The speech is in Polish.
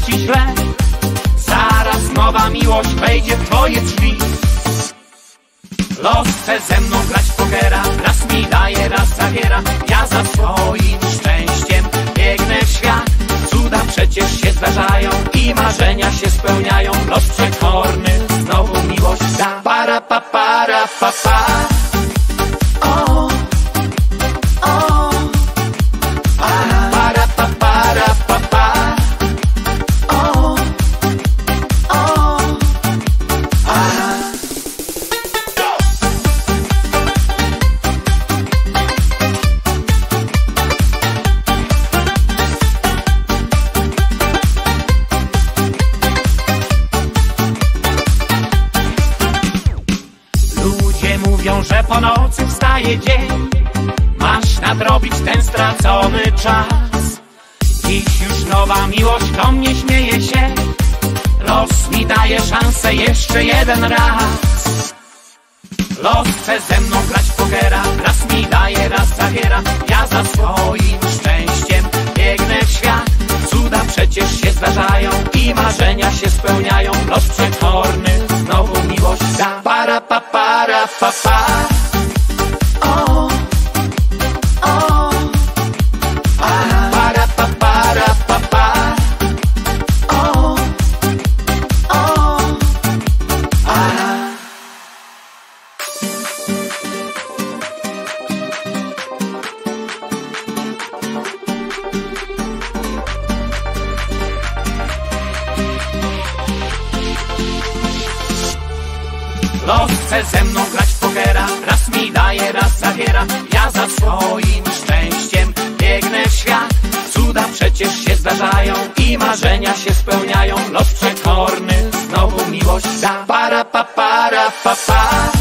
ci źle. Zaraz nowa miłość wejdzie w twoje drzwi. Los chce ze mną grać w pokera, raz mi daje, raz zabiera. Ja za swoim szczęściem biegnę w świat. Cuda przecież się zdarzają i marzenia się spełniają. Los przekorny znowu miłość da. Para pa para pa pa. O, o, para pa para pa pa. O, o, ludzie mówią, że po nocy wstaje dzień. Masz nadrobić ten stracony czas. Dziś już nowa miłość do mnie śmieje się. Los mi daje szansę jeszcze jeden raz. Los chce ze mną grać w pokera, raz mi daje, raz zabiera. Ja za swoim szczęściem biegnę w świat. Cuda przecież się zdarzają i marzenia się spełniają. Los przekorny znowu miłość da. Para pa para pa pa. O, o, para pa para pa pa. O, o, los chce ze mną grać w pokera, raz mi daje, raz zabiera. Ja za swoim szczęściem biegnę w świat. Cuda przecież się zdarzają i marzenia się spełniają. Los przekorny znowu miłość da. Para pa para pa pa.